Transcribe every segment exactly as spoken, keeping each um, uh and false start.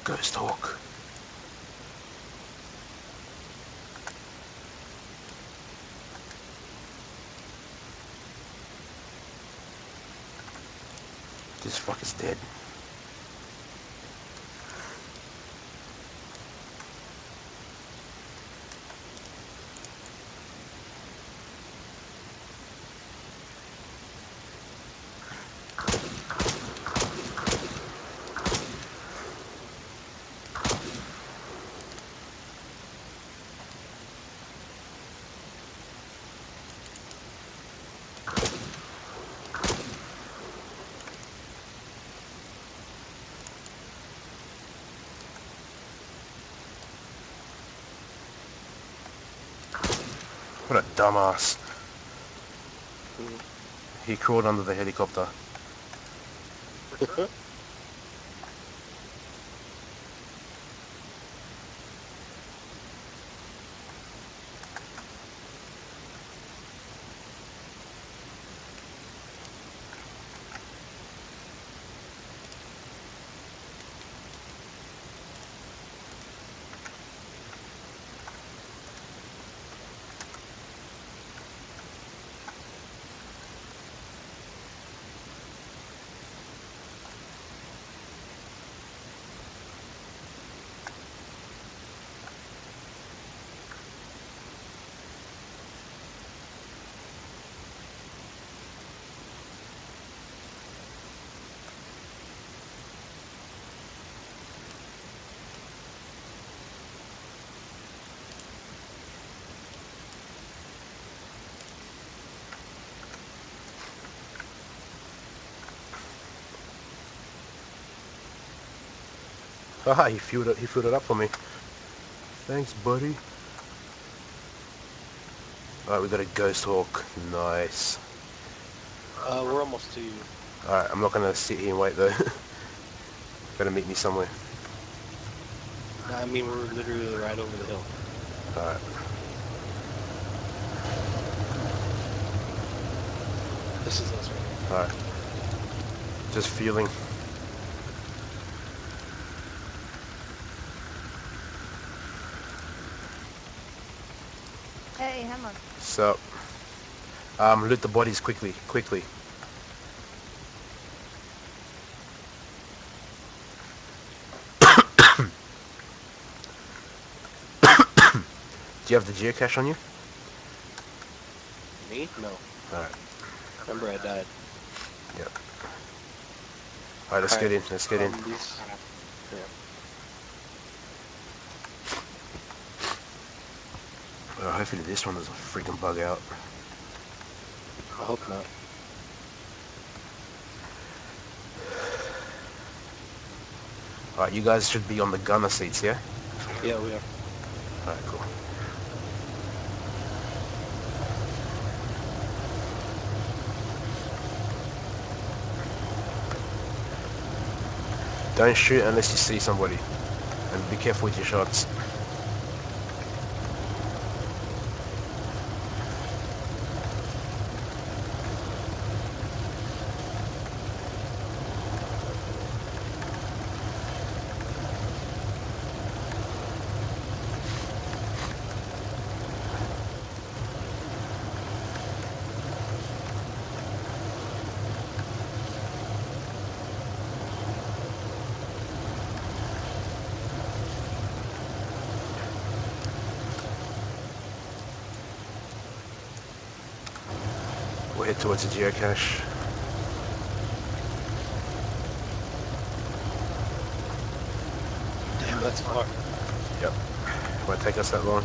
Ghost Hawk. This fuck is dead. What a dumbass. Mm. He crawled under the helicopter. Haha, he filled it, he filled it up for me. Thanks, buddy. Alright, we got a Ghost Hawk. Nice. Uh, we're almost to you. Alright, I'm not gonna sit here and wait though. Gotta meet me somewhere. I mean, we're literally right over the hill. Alright. This is us right here. Alright. Just feeling. Hey, Hammer. So, um, loot the bodies quickly, quickly. Do you have the geocache on you? Me? No. Alright. Remember, I died. Yep. Alright, let's All get right, in, let's get in. um, These, yeah. Well, hopefully this one doesn't freaking bug out. I hope not. Alright, you guys should be on the gunner seats, yeah? Yeah, we are. Alright, cool. Don't shoot unless you see somebody. And be careful with your shots. We'll head towards the geocache. Damn, that's far. Yep. Won't take us that long.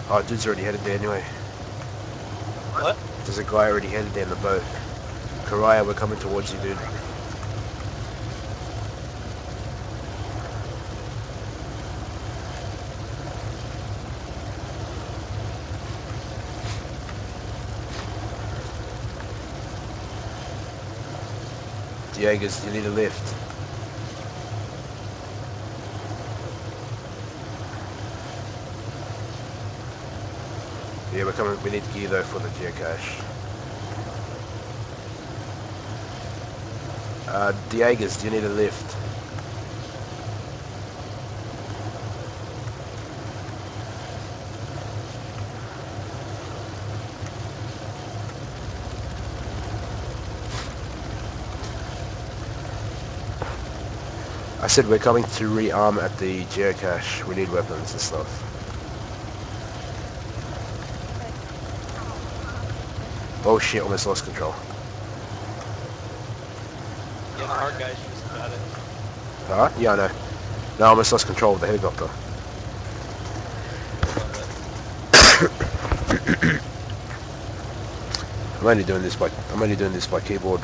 Oh, dude's already headed there anyway. What? There's a guy already headed there in the boat. Karaya, we're coming towards you, dude. Diegas, you need a lift. Yeah, we're coming. We need gear though for the geocache. Uh, Diegas, do you need a lift? I said we're coming to rearm at the geocache. We need weapons and stuff. Oh shit, almost lost control. Yeah, the hard guys just got it. Huh? Yeah, I know. No, I almost lost control of the helicopter. I'm only doing this by I'm only doing this by keyboard.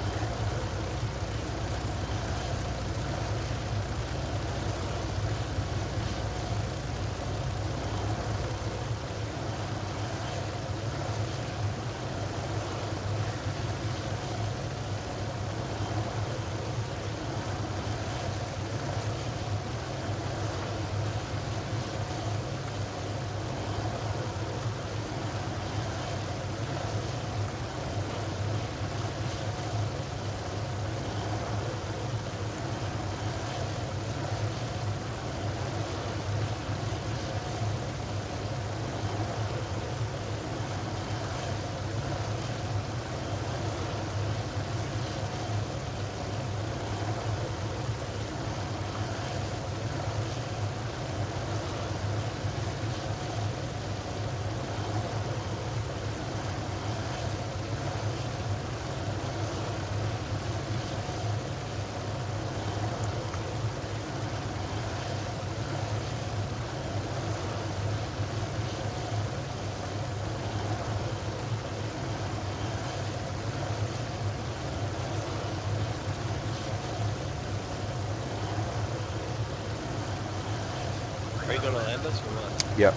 Are you gonna land us or what? Yep.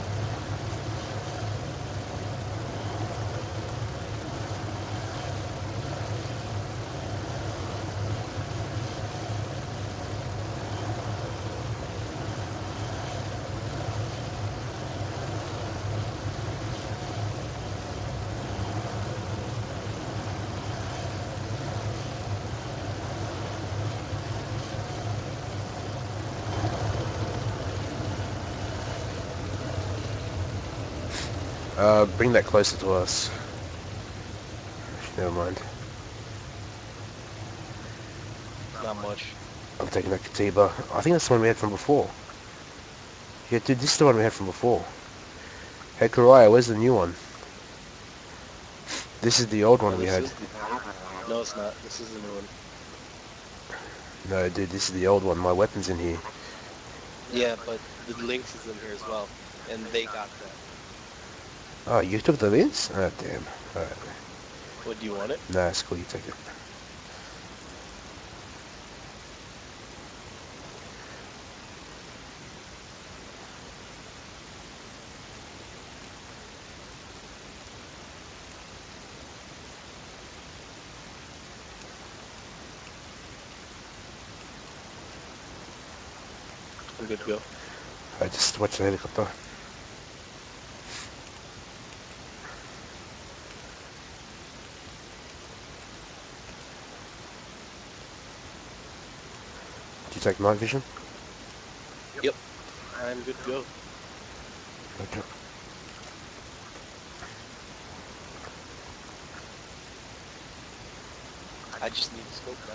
Uh, bring that closer to us. Never mind. Not much. I'm taking that Katiba. I think that's the one we had from before. Yeah, dude, this is the one we had from before. Hey, Karaya, where's the new one? This is the old one No, we this had. is the- No, it's not. This is the new one. No, dude, this is the old one. My weapon's in here. Yeah, but the Lynx is in here as well, and they got that. Oh, you took the lens? Oh, damn. Alright. What, do you want it? Nah, it's cool, you take it. I'm good to go. I just watch the helicopter. Did you take night vision? Yep. I'm good to go. Okay. I just need a scope now.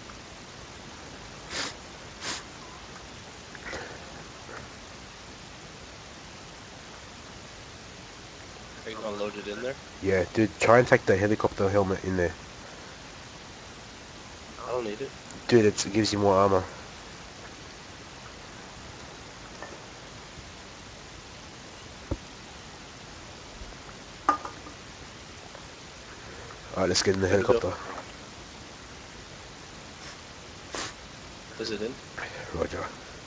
Are you gonna load it in there? Yeah, dude, try and take the helicopter helmet in there. I don't need it. Dude, it's, it gives you more armor. Alright, let's get in the Let me know. helicopter. Is it in? Roger.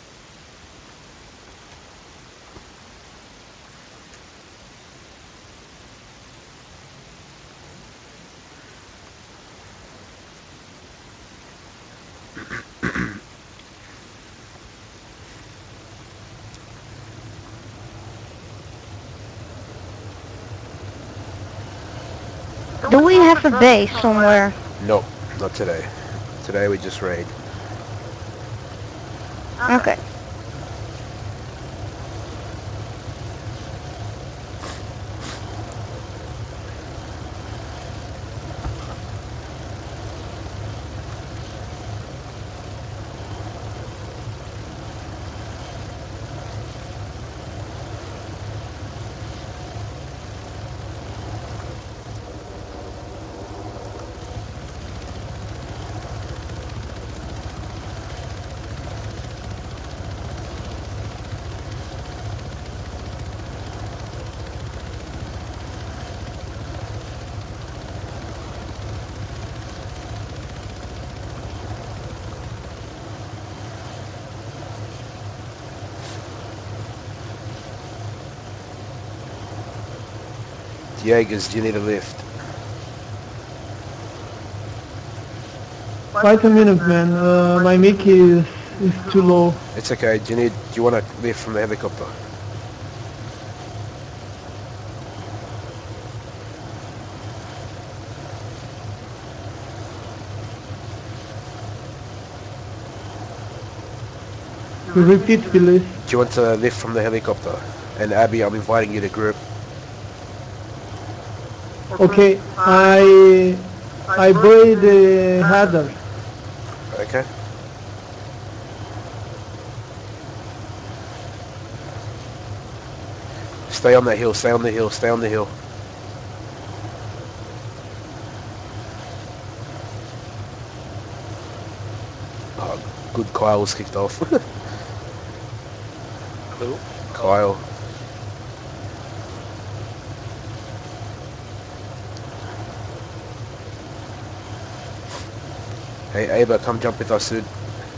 Do we have a base somewhere? Nope, not today. Today we just raid. Okay. Jaegers, do you need a lift? Wait a minute, man. Uh, my mic is, is too low. It's okay. Do you need? Do you want a lift from the helicopter? Repeat, please. Do you want a lift from the helicopter? And Abby, I'm inviting you to group. Okay, I I buy the header. Okay. Stay on that hill. Stay on the hill. Stay on the hill. Oh, good. Kyle was kicked off. Who? Kyle. Hey, Ava, come jump with us, dude.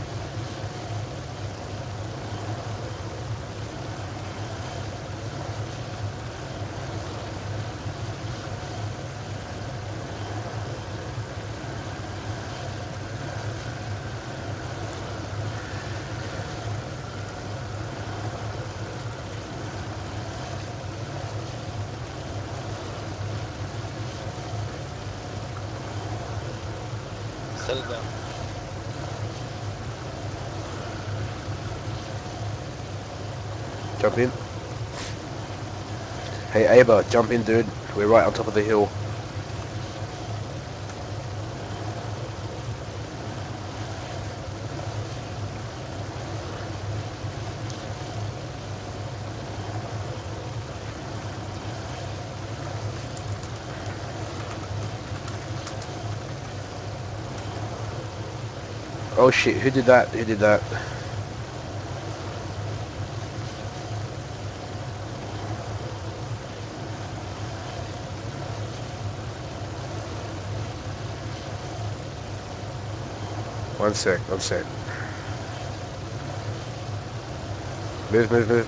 Set it down. Jump in. Hey, Ava, jump in, dude. We're right on top of the hill. Oh shit, who did that? Who did that? One sec, one sec. Move, move, move.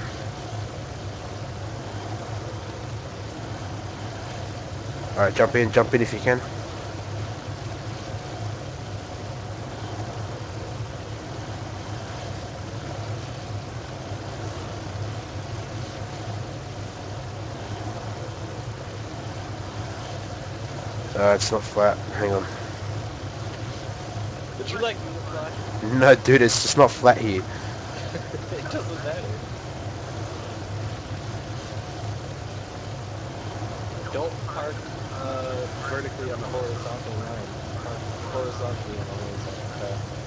Alright, jump in, jump in if you can. Uh, it's not flat. Hang on. Would you like me to fly? No, dude, it's just not flat here. It doesn't matter. Don't park uh, vertically on the horizontal line. Park horizontally on the horizontal path.